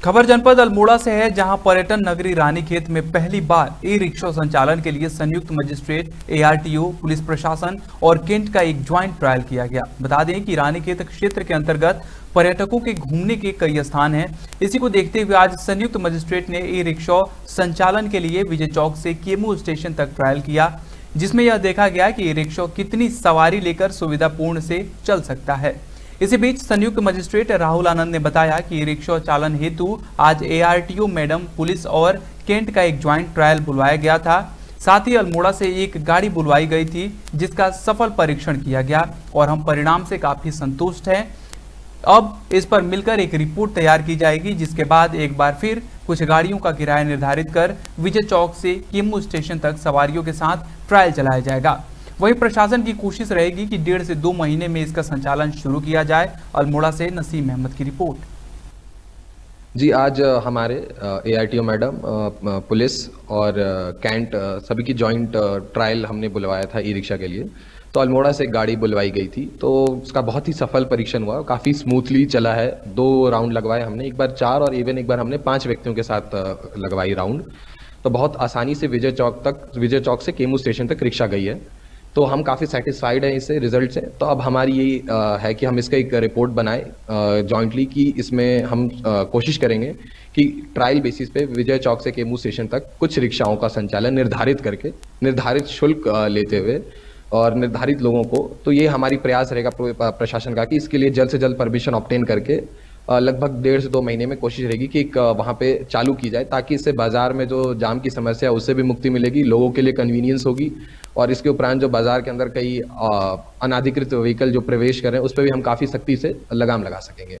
खबर जनपद अल्मोड़ा से है, जहां पर्यटन नगरी रानीखेत में पहली बार ई रिक्शा संचालन के लिए संयुक्त मजिस्ट्रेट, एआरटीओ, पुलिस प्रशासन और केंट का एक ज्वाइंट ट्रायल किया गया। बता दें कि रानीखेत क्षेत्र के अंतर्गत पर्यटकों के घूमने के कई स्थान हैं। इसी को देखते हुए आज संयुक्त मजिस्ट्रेट ने ई रिक्शा संचालन के लिए विजय चौक से केमू स्टेशन तक ट्रायल किया, जिसमें यह देखा गया कि ई रिक्शा कितनी सवारी लेकर सुविधापूर्ण से चल सकता है। इसी बीच संयुक्त मजिस्ट्रेट राहुल आनंद ने बताया कि ई रिक्शा चालन हेतु आज एआरटीओ मैडम, पुलिस और केंट का एक ज्वाइंट ट्रायल बुलवाया गया था। साथ ही अल्मोड़ा से एक गाड़ी बुलवाई गई थी, जिसका सफल परीक्षण किया गया और हम परिणाम से काफी संतुष्ट हैं। अब इस पर मिलकर एक रिपोर्ट तैयार की जाएगी, जिसके बाद एक बार फिर कुछ गाड़ियों का किराया निर्धारित कर विजय चौक से केमू स्टेशन तक सवारियों के साथ ट्रायल चलाया जाएगा। वहीं प्रशासन की कोशिश रहेगी कि 1.5 से 2 महीने में इसका संचालन शुरू किया जाए। अल्मोड़ा से नसीम अहमद की रिपोर्ट। जी, आज हमारे एआरटीओ मैडम, पुलिस और कैंट सभी की जॉइंट ट्रायल हमने बुलवाया था ई रिक्शा के लिए। तो अल्मोड़ा से एक गाड़ी बुलवाई गई थी, तो उसका बहुत ही सफल परीक्षण हुआ, काफ़ी स्मूथली चला है। 2 राउंड लगवाए हमने, एक बार 4 और इवन एक बार हमने 5 व्यक्तियों के साथ लगवाई राउंड। तो बहुत आसानी से विजय चौक से केमू स्टेशन तक रिक्शा गई है। तो हम काफ़ी सेटिस्फाइड हैं इससे, रिजल्ट से। तो अब हमारी यही है कि हम इसका एक रिपोर्ट बनाए जॉइंटली, कि इसमें हम कोशिश करेंगे कि ट्रायल बेसिस पे विजय चौक से केमू स्टेशन तक कुछ रिक्शाओं का संचालन निर्धारित करके, निर्धारित शुल्क लेते हुए और निर्धारित लोगों को, तो ये हमारी प्रयास रहेगा प्रशासन का कि इसके लिए जल्द से जल्द परमिशन ऑब्टेन करके लगभग 1.5 से 2 महीने में कोशिश रहेगी कि एक वहाँ पे चालू की जाए, ताकि इससे बाजार में जो जाम की समस्या है उससे भी मुक्ति मिलेगी, लोगों के लिए कन्वीनियंस होगी। और इसके उपरांत जो बाजार के अंदर कई अनाधिकृत व्हीकल जो प्रवेश कर रहे हैं उस पर भी हम काफ़ी सख्ती से लगाम लगा सकेंगे।